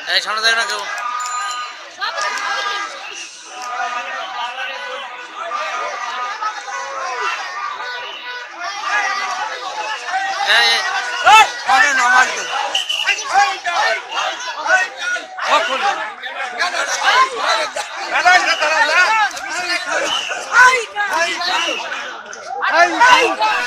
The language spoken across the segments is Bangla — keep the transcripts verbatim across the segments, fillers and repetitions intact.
এই সামনে যায় না কেউ। এই এই আরে না মারতে ও ফুল দাদা দাদা দাদা আই আই আই আই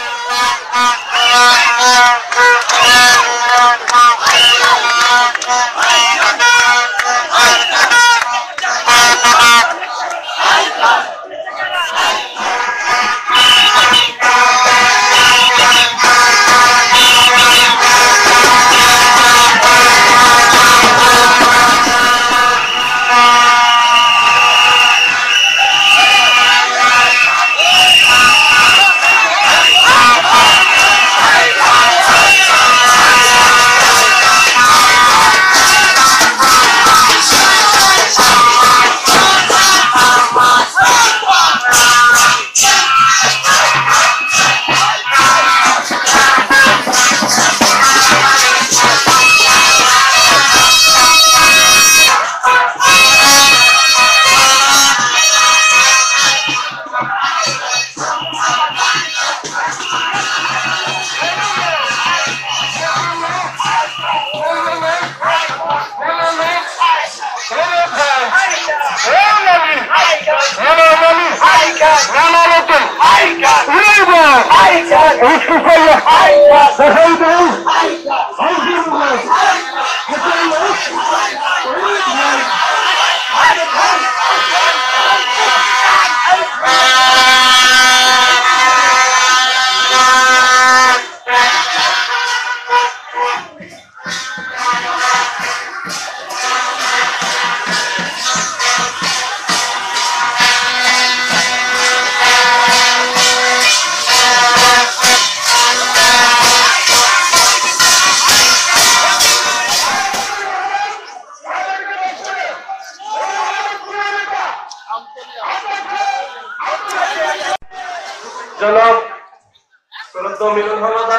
জনাব শরৎ মিলন হাওলাদার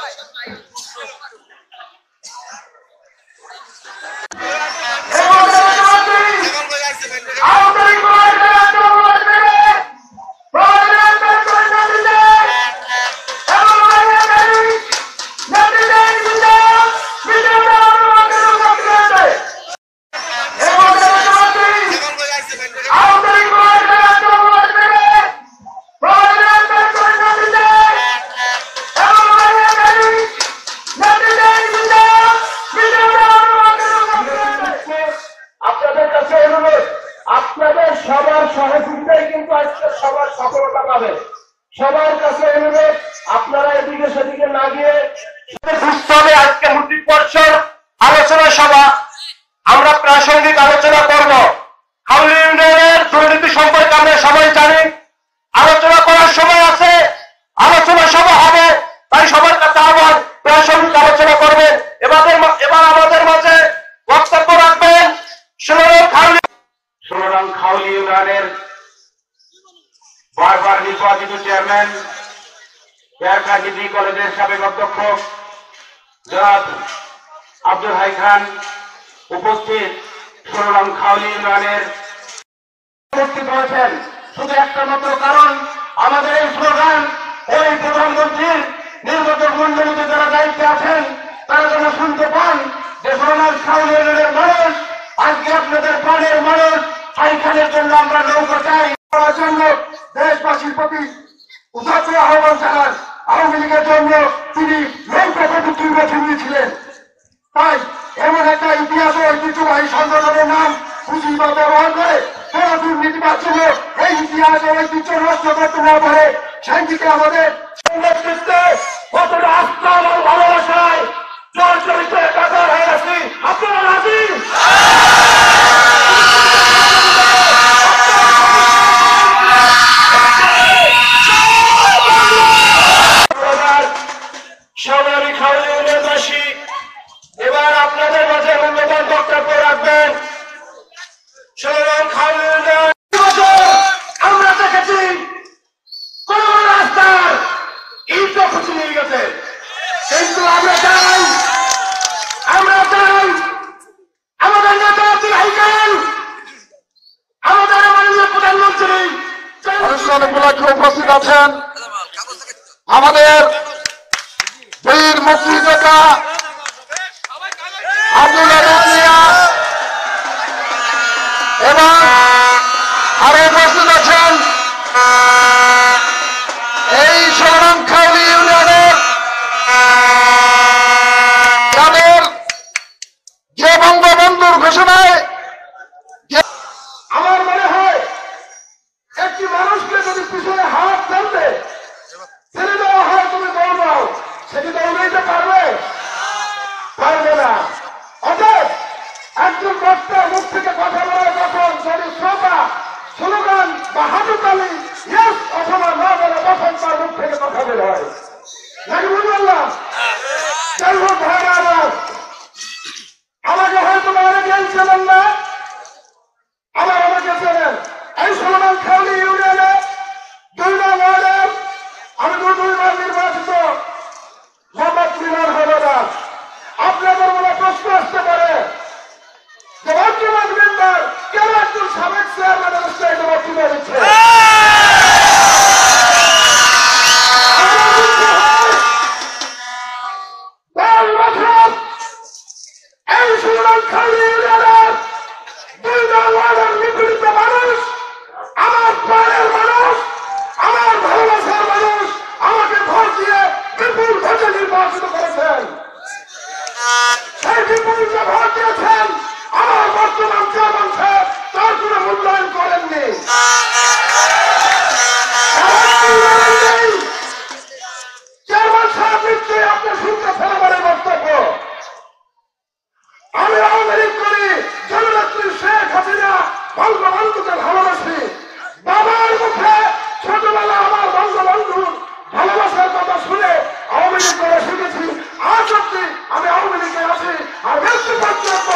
সবার সহযোগিতায় কিন্তু আজকে সবার সফলতা পাবে। সবার কাছে অনুরোধ আপনারা এদিকে সেদিকে না গিয়ে বুঝতে হবে আজকে মসজিদ পরিষদ আলোচনা সভা, আমরা প্রাসঙ্গিক আলোচনা করব। খাউলি ইউনিয়নের দুর্নীতি সম্পর্কে আমরা সবাই জানি, আলোচনা করার সময় আছে, আলোচনা সভা হবে, তাই সবার কাছে আবার প্রাসঙ্গিক আলোচনা করবেন। এবার এবার আমাদের মাঝে বক্তব্য রাখবেন ষোলো খাউলি ষোলো খাউলি ইউনিয়নের বারবার নির্বাচিত চেয়ারম্যান ডিগ্রি কলেজের সাবেক অধ্যক্ষ জনাব আব্দুল হাই খান উপস্থিত ষোলো খাউলি ইউনিয়নের উপস্থিত হয়েছেন। শুধু একটা মাত্র কারণ, আমাদের এই স্লোগান ওই প্রধানমন্ত্রীর নির্বাচন মন্ডলীতে যারা দায়িত্বে আছেন তারা যেন শুনতে পান যে ষোলো খাউলি ইউনিয়নের মানুষ আজকে আপনাদের প্রাণের মানুষ সাইখানের জন্য আমরা নৌকা চাই করার জন্য দেশবাসীর প্রতি উদাত্ত আহ্বান জানান। আওয়ামী লীগের জন্য তিনি নৌকা প্রযুক্তি বেছে নিয়েছিলেন, তাই এমন একটা ইতিহাস ঐতিহ্যবাহী সংগঠনের নাম পুঁজি বা ব্যবহার করে কোন দুর্নীতিবাদ ছিল এই ইতিহাস ঐতিহ্য নষ্ট করতে না পারে সেদিকে আমাদের নেতৃত্বে কতটা আস্থা এবং ভালোবাসায় জর্জরিত একাকার হয়ে আছি। আপনারা রাজি? সবারই খাউলি ইউনিয়নবাসী এবার আপনাদের মাঝে মূল্যবান বক্তব্য রাখবেন। খাউলি ইউনিয়ন আমরা দেখেছি কোন রাস্তার ইট খুঁজে নিয়ে গেছে, কিন্তু আমরা চাই আমরা চাই আমাদের করেছেন আমাদের বীর মুক্তিযোদ্ধা আব্দুল আলিম মিয়া এবং আরো উপস্থিত আছেন এই সোনারখাউলি ইউনিয়নের তাদের যে বঙ্গবন্ধুর ঘোষণায় আমার মনে হয় একটি মানুষকে যদি পিছনে হাত ফেলবে ছেড়ে দেওয়া হয় তুমি দৌড়াও সেটি দৌড়াইতে পারবে পারবে না অতএব একজন বক্তার মুখ থেকে কথা বলার যখন যদি শ্রোতা স্লোগান বা হাতুতালি ইয়েস অথবা না বলে তখন তার মুখ থেকে কথা বের হয় নাকি বুঝলাম যাই হোক ভাইরা আমার আমাকে হয়তো অনেকেই চেনেন না আবার আমাকে চেনেন এই সোনারখাউলি ইউনিয়নে দুই নং ওয়ার্ডের আমি দু দুইবার নির্বাচিত মোহাম্মদ মিলন হলদার আপনাদের মনে প্রশ্ন আসতে পারে যে বর্তমান মেম্বার কেন একজন সাবেক চেয়ারম্যানের স্টাইলে বক্তব্য দিচ্ছে এই সোনারখাউলি ইউনিয়নের দুই নং ওয়ার্ডের নিপীড়িত মানুষ আমার প্রাণের মানুষ আমার ভালোবাসার মানুষ আমাকে ভোট দিয়ে বিপুল ভোটে নির্বাচিত করেছেন সেই বিপুল যে ভোট দিয়েছেন আমার বর্তমান চেয়ারম্যান সাহেব তার কোনো মূল্যায়ন করেননি চেয়ারম্যান সাহেব নিশ্চয়ই আপনি শুনতে ফেলাবারের বক্তব্য আমি আওয়ামী লীগ করি জননেত্রী শেখ হাসিনা বঙ্গবন্ধুকে ভালোবাসি বাবার মুখে ছোটবেলা আমার বঙ্গবন্ধুর ভালোবাসার কথা শুনে আওয়ামী লীগ করে শিখেছি আজ অব্দি আমি আওয়ামী লীগে আছি আর মৃত্যু পর্যন্ত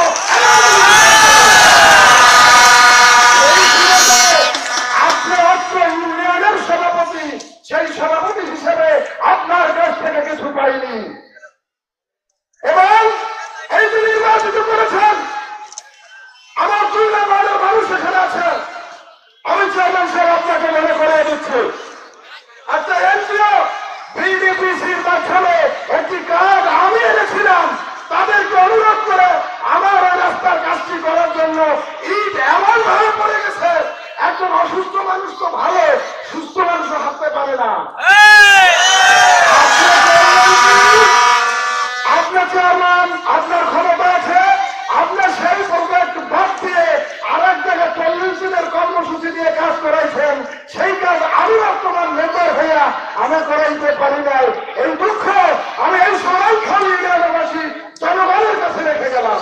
আপনি অত্র ইউনিয়নের সভাপতি সেই সভাপতি হিসেবে আপনার কাছ থেকে কিছু পাইনি এবং এই যে নির্বাচিত করেছেন আমার দুই নম্বরের মানুষ এখানে আছেন আমি চেয়ারম্যান সাহেব আপনাকে মনে করে দিচ্ছি আচ্ছা এনজিও বিডিপিসির মাধ্যমে একটি কাজ আমি এনেছিলাম তাদেরকে অনুরোধ করে আমার ওই রাস্তার কাজটি করার জন্য ইট এমন ভাবে পড়ে গেছে একজন অসুস্থ মানুষ তো ভালো সুস্থ মানুষ হাঁটতে পারে না আপনার চেয়ারম্যান আপনার ক্ষমতা আছে আপনার সেই প্রজেক্ট বাদ দিয়ে আরেক জায়গায় চল্লিশ দিনের কর্মসূচি দিয়ে কাজ করাইছেন সেই কাজ আমি বর্তমান মেম্বার হইয়া আমি করাইতে পারি নাই এই দুঃখ আমি এই সোনারখাউলি ইউনিয়নবাসী জনগণের কাছে রেখে গেলাম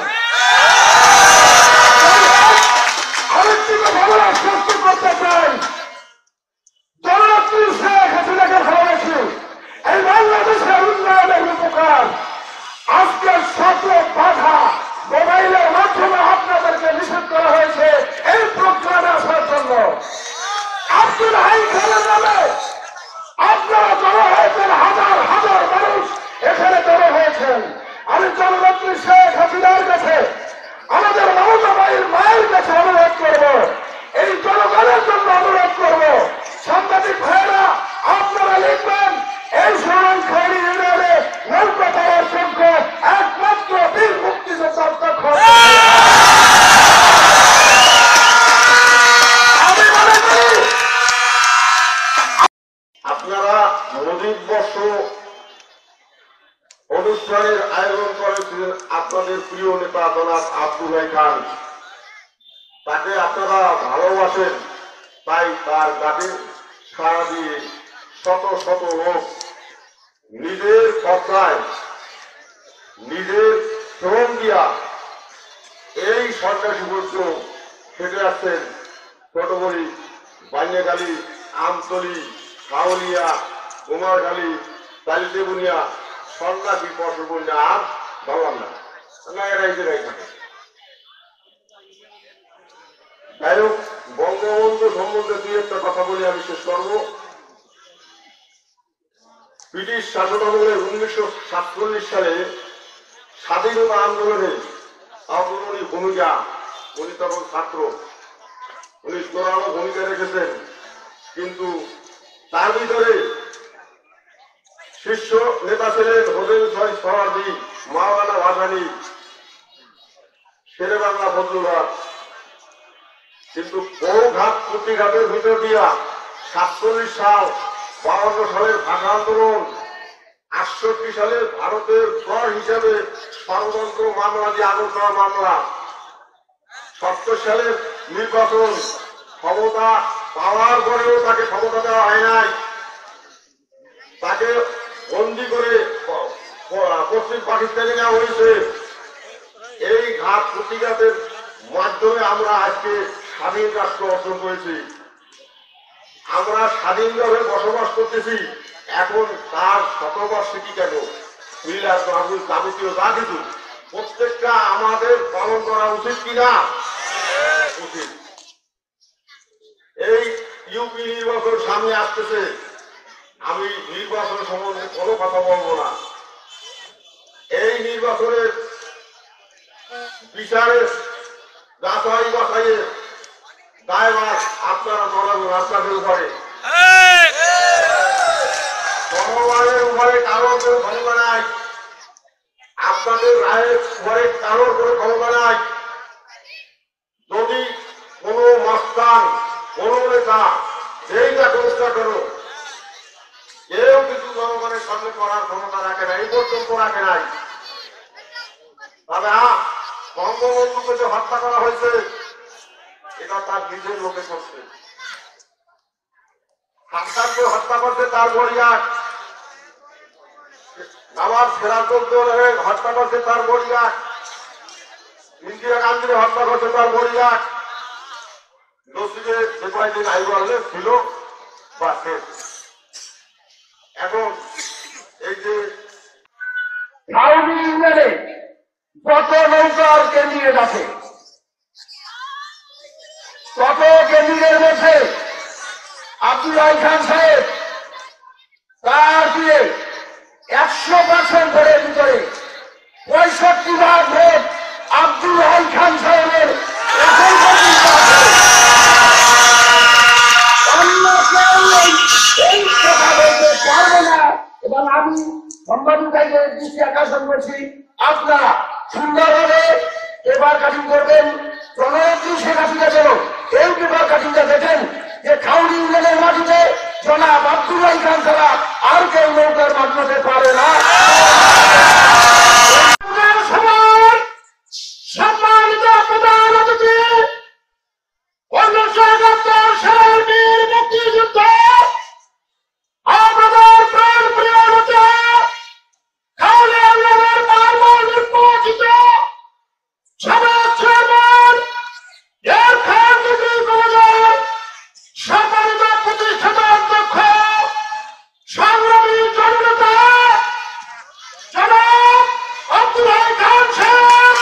আরেকটি কথা বলে আশ্বস্ত করতে চাই জননেত্রী শেখ হাসিনাকে ভালোবাসি এই বাংলাদেশের উন্নয়নের উপকার আজকে শত বাধা মোবাইলের মাধ্যমে আপনাদেরকে নিষেধ করা হয়েছে এই প্রোগ্রামে আসার জন্য আব্দুল হাই খানের নামে আপনারা জড়ো হয়েছেন হাজার হাজার মানুষ এখানে জড়ো হয়েছেন আমি জননেত্রী শেখ হাসিনার কাছে আমাদের মমতা বাড়ির মায়ের কাছে অনুরোধ করব এই জনগণের জন্য অনুরোধ করব সাংবাদিক ভাইয়েরা আপনারা লিখবেন এই সোনারখাউলি ইউনিয়নে নৌকা পাওয়ার সংখ্যা একমাত্র বীর মুক্তিযোদ্ধার দখল আমি মনে করি আপনারা নদীর বর্ষ অনুষ্ঠানের আয়োজন করেছিলেন আপনাদের প্রিয় নেতা জনাব আব্দুল হাই খান তাকে আপনারা ভালোবাসেন তাই তার ডাকে সাড়া দিয়ে শত শত লোক নিজের খরচায় নিজের শ্রম দিয়া এই সন্ন্যাসী বস্ত্র খেটে আসছেন ছোটবড়ি বানিয়াখালী আমতলী খাউলিয়া কুমারখালী তালিদেবুনিয়া সন্ন্যাসী পশুবন্যা আর বললাম না না এরাই যে থাকে যাই হোক বঙ্গবন্ধু সম্বন্ধে দুই একটা কথা বলে আমি শেষ করব ব্রিটিশ শাসনামলে উনিশশো সাতচল্লিশ সালে স্বাধীনতা আন্দোলনে অগ্রণী ভূমিকা উনি তখন ছাত্র উনি জোরালো ভূমিকা রেখেছেন কিন্তু তার ভিতরে শীর্ষ নেতা ছিলেন হোসেন শহীদ সোহরাওয়ার্দী, মাওলানা ভাসানী, শেরে বাংলা ফজলুল হক। কিন্তু বহু ঘাট প্রতিঘাতের ভিতর দিয়া সাতচল্লিশ সাল, বাউন্ন সালের ভাষা আন্দোলন, আটষট্টি সালের ভারতের স্বর হিসাবে ষড়যন্ত্র মামলা দিয়ে আগরতলা মামলা, সত্তর সালের নির্বাচন, ক্ষমতা পাওয়ার পরেও তাকে ক্ষমতা দেওয়া হয় নাই, তাকে বন্দি করে পশ্চিম পাকিস্তানে নেওয়া হয়েছে। এই ঘাত প্রতিঘাতের মাধ্যমে আমরা আজকে স্বাধীন রাষ্ট্র অর্জন করেছি। আমরা স্বাধীনভাবে বসবাস করতেছি। এখন তার শতবার্ষিকী কেন, মিলাদ মাহফিল যাবতীয় যা কিছু প্রত্যেকটা আমাদের পালন করা উচিত কিনা? উচিত। এই ইউপি নির্বাচন সামনে আসতেছে, আমি নির্বাচন সম্বন্ধে কোনো কথা বলবো না। এই নির্বাচনের বিচারের যাচাই বাছাইয়ের দায়ভার আপনারা জনগণ আপনাদের উপরে, জনগণের উপরে কারোর কোনো ক্ষমতা নাই, আপনাদের রায়ের উপরে কারোর কোনো ক্ষমতা নাই। যদি কোনো মাস্তান, কোনো নেতা সেইটা চেষ্টা করো, কেউ কিছু জনগণের সামনে করার ক্ষমতা রাখে না, এই পর্যন্ত রাখে নাই। তবে হ্যাঁ, বঙ্গবন্ধুকে যে হত্যা করা হয়েছে এটা তার নিজের লোকে করছে। হাসদারকে হত্যা করছে তার পরিবার, আমার ফেরাজকে হত্যা করছে তার পরিবার, ইন্দিরা গান্ধীকে হত্যা করছে তার পরিবার, দোষীকে যে কয়েকদিন আইব হলে ছিল বা শেষ। এখন এই যে সাউদি ইউনিয়নে যত নৌকার কেন্দ্রীয় আছে, তত কেন্দ্রের মধ্যে আব্দুল হাই খান সাহেব তার দিয়ে একশো পার্সেন্ট ভোটের ভিতরে পঁয়ষট্টি ভাগ ভোট আব্দুল হাই খান সাহেবের এখন পর্যন্ত আছে। অন্য কেউ এই কথা বলতে পারবে না। এবং আমি সাংবাদিকদের দৃষ্টি আকর্ষণ করছি, আপনারা সুন্দরভাবে পেপার কাটিং করবেন। প্রণয়ত্রী শেখ হাসিনা যেন এই পেপার কাটিংটা দেখেন যে খাউড়ি ইউনিয়নের মাটিতে জনাব আব্দুল হাই খান ছাড়া আর কেউ নৌকার মাধ্যমে পারে না। সম্মানিত প্রধান অতিথি, উনিশশো একাত্তর সালের বীর মুক্তিযুদ্ধ আমাদের প্রাণ প্রিয় নেতা খাউড়ি ইউনিয়নের বারবার নির্বাচিত সাবেক চেয়ারম্যান এর খান ডিগ্রি কলেজের সম্মানিত প্রতিষ্ঠাতা অধ্যক্ষ সংগ্রামী জননেতা জনাব আব্দুল হাই খান সাহেব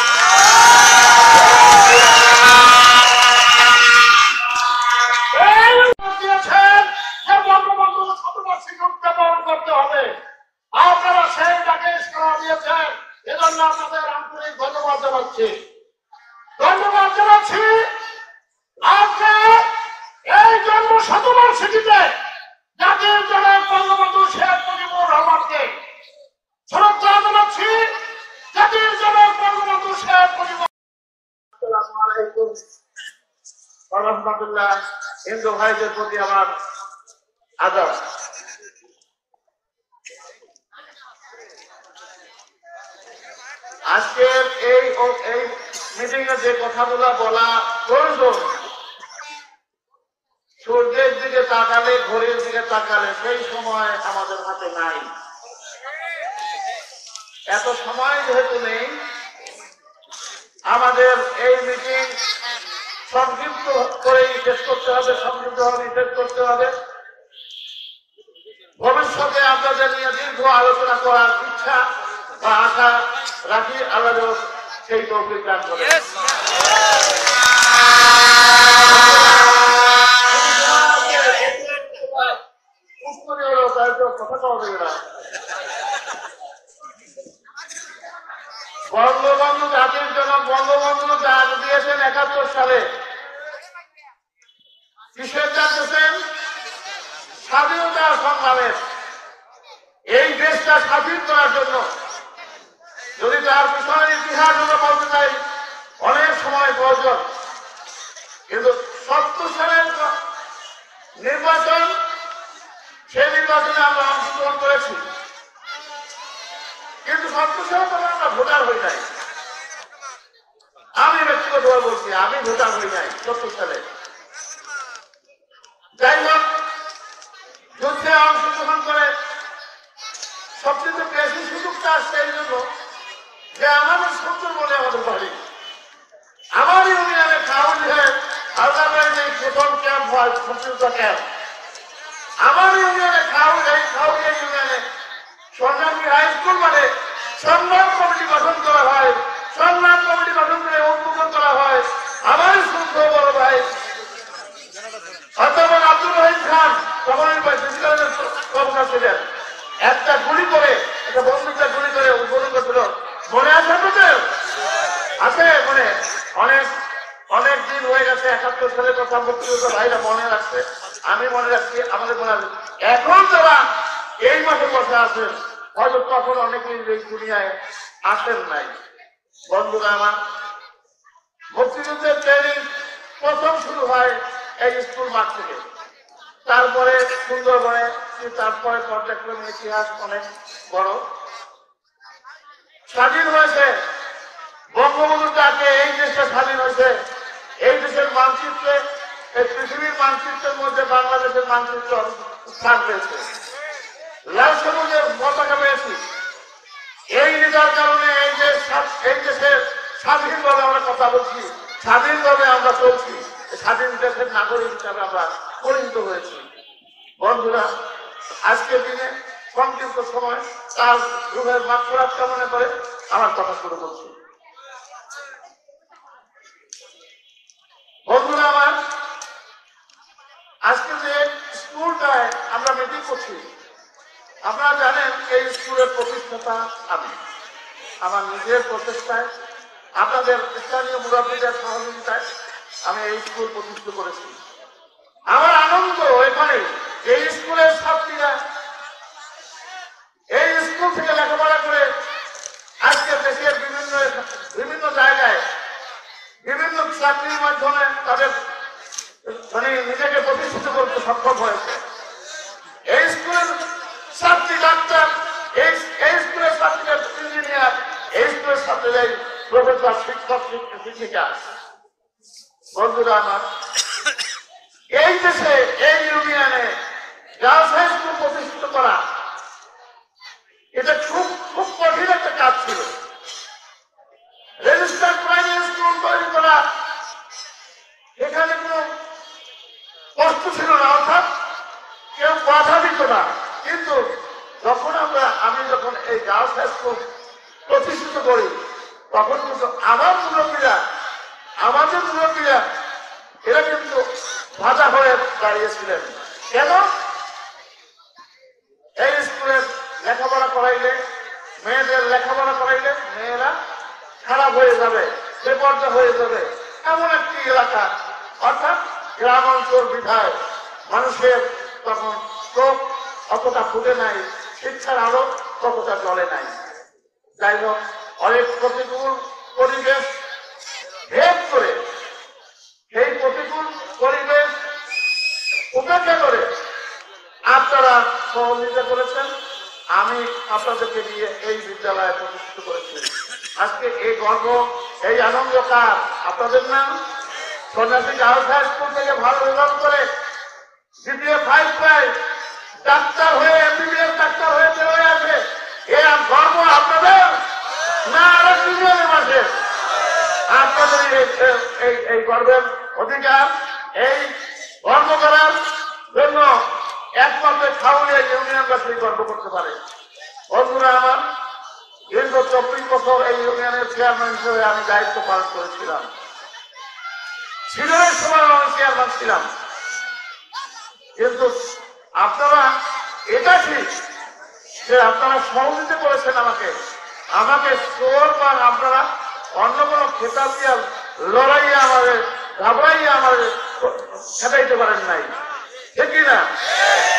দিয়েছেন যে বঙ্গবন্ধু শতবার্ষিকী উদযাপন করতে হবে। আপনারা সেই ডাকে সাড়া দিয়েছেন, এজন্য আপনাদের আন্তরিক ধন্যবাদ জানাচ্ছি ধন্যবাদ জানাচ্ছি আপনার এই জন্ম শতবার্ষিকীতে জাতির জনক বঙ্গবন্ধু শেখ মুজিবুর রহমানকে শ্রদ্ধা জানাচ্ছি। জাতির জনক বঙ্গবন্ধু শেখ মুজিবুর রহমাতুল্লাহ হিন্দু ভাইদের প্রতি আমার আদর। আজকের এই এই মিটিং এ যে কথাগুলো বলা প্রয়োজন, সূর্যের দিকে তাকালে, ঘড়ির দিকে তাকালে সেই সময় আমাদের হাতে নাই। এত সময় যেহেতু নেই, আমাদের এই মিটিং সংক্ষিপ্ত করে শেষ করতে হবে, সংক্ষিপ্ত ভাবে শেষ করতে হবে। ভবিষ্যতে আপনাদের নিয়ে দীর্ঘ আলোচনা করার ইচ্ছা বা আশা রাখি। আল্লাহ সেই তৌফিক দান করে। বঙ্গবন্ধু জাতির জনক বঙ্গবন্ধু জান দিয়েছেন একাত্তর সালে। কিসের জানতেছেন? স্বাধীনতা সংগ্রামের এই দেশটা স্বাধীন করার জন্য যদি তার পিছনের ইতিহাস আমরা বলতে চাই অনেক সময় প্রয়োজন, কিন্তু সত্তর সালের নির্বাচন সেই নির্বাচনে আমরা অংশগ্রহণ করেছি, কিন্তু সত্তর সালে তবে আমরা ভোটার হই নাই। আমি ব্যক্তিগতভাবে বলছি আমি ভোটার হই নাই সত্তর সালে। যাই হোক, যুদ্ধে অংশগ্রহণ করে সবচেয়ে বেশি সুযোগটা আসছে এই জন্য যে আমাদের সুন্দর বলে আমাদের বাড়ি, আমার ইউনিয়নে খাউলিয়ে আলাদাবাড়িতে প্রথম ক্যাম্প হয় মুক্তিযোদ্ধা ক্যাম্প। আমার ইউনিয়নে খাউল এই খাউলিয়া ইউনিয়নে সন্ন্যাসী হাই স্কুল মানে সংগ্রাম কমিটি গঠন করা হয়, সংগ্রাম কমিটি গঠন করে উদ্বোধন করা হয়। আমার শুদ্ধ বড় ভাই অধ্যাপক আব্দুল রহিম খান তখন কর্মকার ছিলেন, একটা গুলি করে একটা বন্দুকটা গুলি করে উদ্বোধন করছিল। মনে আছে আপনাদের? আছে মনে? অনেক অনেক দিন হয়ে গেছে, একাত্তর সালের কথা মুক্তিযোদ্ধা ভাইরা মনে রাখছে, আমি মনে রাখছি, আমাদের মনে আছে। এখন যারা এই মাসে বসে আছেন হয়তো তখন অনেকেই এই দুনিয়ায় আসেন নাই। বন্ধুরা আমার, মুক্তিযুদ্ধের ট্রেনিং প্রথম শুরু হয় এই স্কুল মাঠ থেকে, তারপরে সুন্দরবনে, তারপরে পর্যায়ক্রমে ইতিহাস অনেক বড়। স্বাধীন হয়েছে বঙ্গবন্ধুর ডাকে এই দেশটা স্বাধীন হয়েছে। এই দেশের মানচিত্রে, এই পৃথিবীর মানচিত্রের মধ্যে বাংলাদেশের মানচিত্র স্থান পেয়েছে, লাল সবুজের পতাকা পেয়েছি। এই নেতার কারণে এই যে এই দেশের স্বাধীনভাবে আমরা কথা বলছি, স্বাধীনভাবে আমরা চলছি, স্বাধীন দেশের নাগরিক হিসাবে আমরা পরিণত হয়েছি। বন্ধুরা, আজকের দিনে সংক্ষিপ্ত সময় তার রুহের মাগফিরাত কামনা করে আমার কথা শুরু করছি। বন্ধুরা আমার, আজকে যে স্কুলটায় আমরা মিটিং করছি, আপনারা জানেন এই স্কুলের প্রতিষ্ঠাতা আমি। আমার নিজের প্রচেষ্টায়, আপনাদের স্থানীয় মুরব্বীদের সহযোগিতায় আমি এই স্কুল প্রতিষ্ঠা করেছি। আমার আনন্দ এখানে এই স্কুলের ছাত্রীরা এই স্কুল থেকে লেখাপড়া করে আজকে দেশের বিভিন্ন বিভিন্ন জায়গায় বিভিন্ন চাকরির মাধ্যমে তাদের মানে নিজেকে প্রতিষ্ঠিত করতে সক্ষম হয়েছে। এই স্কুলের ছাত্রী ডাক্তার, এই স্কুলের ছাত্রীরা ইঞ্জিনিয়ার, এই স্কুলের ছাত্রীরা প্রফেসর, শিক্ষক, শিক্ষিকা। বন্ধুরা আমার, এই দেশে এই ইউনিয়নে গার্লস হাই স্কুল প্রতিষ্ঠিত করা এটা খুব খুব কঠিন একটা কাজ ছিল। রেজিস্টার্ড প্রাইমারি স্কুল তৈরি করা এখানে কোন কষ্ট ছিল না, অর্থাৎ কেউ বাধা দিত না। কিন্তু যখন আমরা আমি যখন এই গার্লস হাই স্কুল প্রতিষ্ঠিত করি তখন কিন্তু আমার মুরব্বীরা, আমাদের মুরব্বীরা এরা কিন্তু বাধা হয়ে দাঁড়িয়েছিলেন। কেন? এই স্কুলের লেখাপড়া করাইলে, মেয়েদের লেখাপড়া করাইলে মেয়েরা খারাপ হয়ে যাবে, বেপর্দা হয়ে যাবে, এমন একটি এলাকা, অর্থাৎ গ্রাম অঞ্চল বিধায় মানুষের তখন চোখ অতটা ফুটে নাই, শিক্ষার আলো ততটা জ্বলে নাই। যাই হোক, অনেক প্রতিকূল পরিবেশ ভেদ করে, সেই প্রতিকূল পরিবেশ উপেক্ষা করে আপনারা সহযোগিতা করেছেন। আমি আপনাদেরকে নিয়ে এই বিদ্যালয়ে প্রতিষ্ঠিত করেছি। আজকে এই গর্ব, এই আনন্দ কার? আপনাদের না? সন্ন্যাসী গার্লস হাই স্কুল থেকে ভালো রেজাল্ট করে দ্বিতীয় ফাইভ পায়, ডাক্তার হয়ে এমবিবিএস ডাক্তার হয়ে বেরোয় আছে, এ গর্ব আপনাদের না আরো তিনজনের মাঝে? আপনাদের এই গর্বের অধিকার, এই গর্ব করার জন্য একমাত্র খাউলিয়া ইউনিয়নবাসী গর্ব করতে পারে। বন্ধুরা আমার, দীর্ঘ চব্বিশ বছর এই ইউনিয়নের চেয়ারম্যান হিসেবে আমি দায়িত্ব পালন করেছিলাম। সিনিয়রের সময় আমি চেয়ারম্যান ছিলাম। কিন্তু আপনারা, এটা ঠিক যে আপনারা সহযোগিতা করেছেন আমাকে, আমাকে চোর বা আপনারা অন্য কোনো খেতাব দিয়া লড়াইয়া আমাদের ঘাবড়াইয়া আমাদের খেটাইতে পারেন নাই, ঠিক না?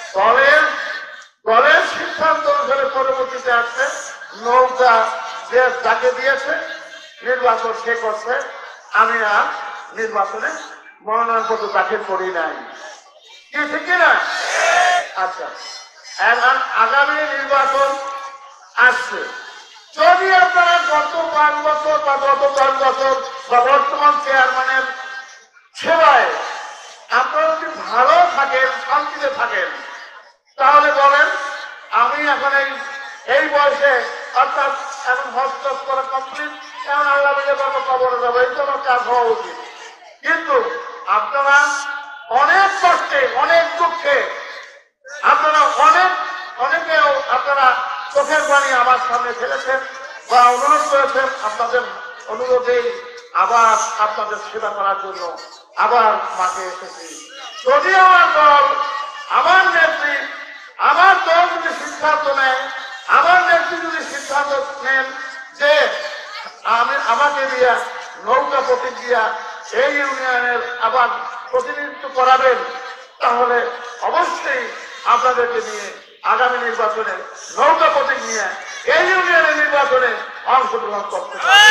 দলের দলের সিদ্ধান্ত অনুসারে পরবর্তীতে আসছে নৌকা যে যাকে দিয়েছে নির্বাচন সে করছে, আমি আর নির্বাচনে মনোনয়নপত্র দাখিল করি নাই। কি ঠিক না? আচ্ছা, এখন আগামী নির্বাচন আসছে, যদি আপনারা গত পাঁচ বছর বা গত দশ বছর বা বর্তমান চেয়ারম্যানের সেবায় আপনারা যদি ভালো থাকেন, শান্তিতে থাকেন, তাহলে বলেন আমি এখন এই এই বয়সে অর্থাৎ এখন হজ করা কমপ্লিট, এখন আল্লাহ মিলে যাবো, কবরে যাবো, এই তো আমার কাজ হওয়া উচিত। কিন্তু আপনারা অনেক কষ্টে অনেক দুঃখে আপনারা অনেক অনেকেও আপনারা চোখের পানি আমার সামনে ফেলেছেন বা অনুরোধ করেছেন। আপনাদের অনুরোধেই আবার আপনাদের সেবা করার জন্য আবার মাঠে এসেছি। যদি আমার দল, আমার নেত্রী, আমার দল যদি সিদ্ধান্ত নেয়, আমার নেত্রী যদি সিদ্ধান্ত নেন যে আমি আমাকে দিয়া নৌকা প্রতীক দিয়া এই ইউনিয়নের আবার প্রতিনিধিত্ব করাবেন, তাহলে অবশ্যই আপনাদেরকে নিয়ে আগামী নির্বাচনে নৌকা প্রতীক নিয়ে এই ইউনিয়নের নির্বাচনে অংশগ্রহণ করতে হবে।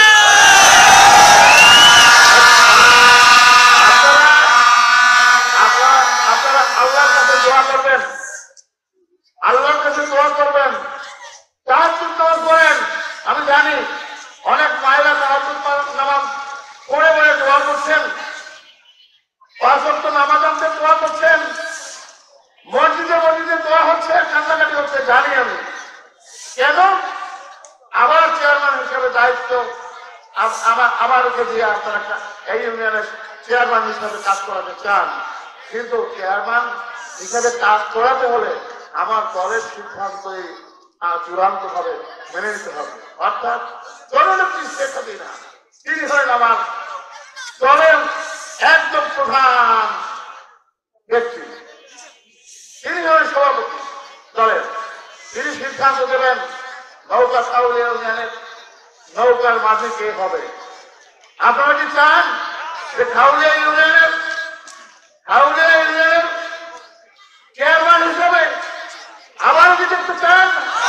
আপনারা আপনারা আল্লাহর কাছে দোয়া করবেন, আল্লাহর কাছে দোয়া করবেন, তাহাজ্জুদ নামাজ পড়েন। আমি জানি অনেক মায়েরা তাহাজ্জুদ নামাজ পড়ে পড়ে দোয়া করছেন, পাঁচ ওয়াক্ত নামাজ আনতে দোয়া করছেন, মসজিদে মসজিদে দোয়া হচ্ছে, কান্নাকাটি হচ্ছে, জানি আমি। কেন? আমার চেয়ারম্যান হিসাবে দায়িত্ব আমার আমার উপর দিয়ে আপনারা এই ইউনিয়নের চেয়ারম্যান হিসাবে কাজ করাতে চান, কিন্তু চেয়ারম্যান হিসাবে কাজ করাতে হলে আমার দলের সিদ্ধান্তই চূড়ান্ত ভাবে মেনে নিতে হবে। অর্থাৎ জননেত্রী শেখ হাসিনা তিনি হলেন আমার দলের একদম প্রধান ব্যক্তি, তিনি হলেন সভাপতি দলের। তিনি সিদ্ধান্ত দেবেন নৌকা কাউলিয়া ইউনিয়নের নৌকার মাঝে কে হবে। আপনারা কি চান যে কাউলিয়া ইউনিয়নের কাউলিয়া ইউনিয়নের চেয়ারম্যান হিসেবে আবারও কি দেখতে চান?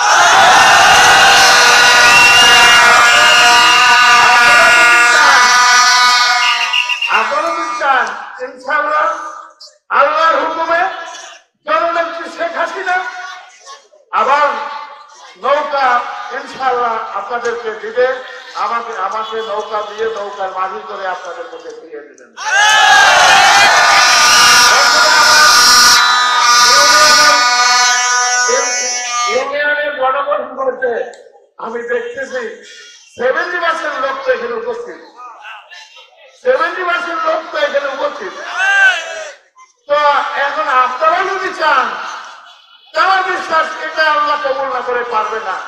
আপনারা কি চান ইনশাআল্লাহ আল্লাহর হুকুমে জননেত্রী শেখ হাসিনা আবার নৌকা ইনশাআল্লাহ আপনাদেরকে দিবে, আমাকে আমাকে নৌকা দিয়ে নৌকার মাঝি করে আপনাদের মধ্যে ফিরিয়ে দিবেন। ইউনিয়নের গণভোট করতে আমি দেখতেছি সেভেন্টি পার্সেন্ট লোক তো এখানে উপস্থিত, সেভেন্টি পার্সেন্ট লোক তো এখানে উপস্থিত। তো এখন আপনারা যদি চান, আমার বিশ্বাস এটা আল্লাহ কবুল না করে পারবে না।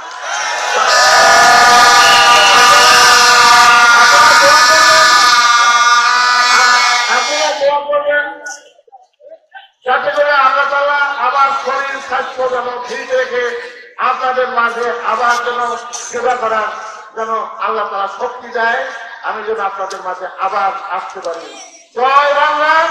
আপনারা দোয়া করবেন যাতে করে আল্লাহ তাআলা আবার শরীর স্বাস্থ্য যেন ঠিক রেখে আপনাদের মাঝে আবার যেন সেবা করার যেন আল্লাহ তাআলা শক্তি দেয়, আমি যেন আপনাদের মাঝে আবার আসতে পারি। জয় বাংলা।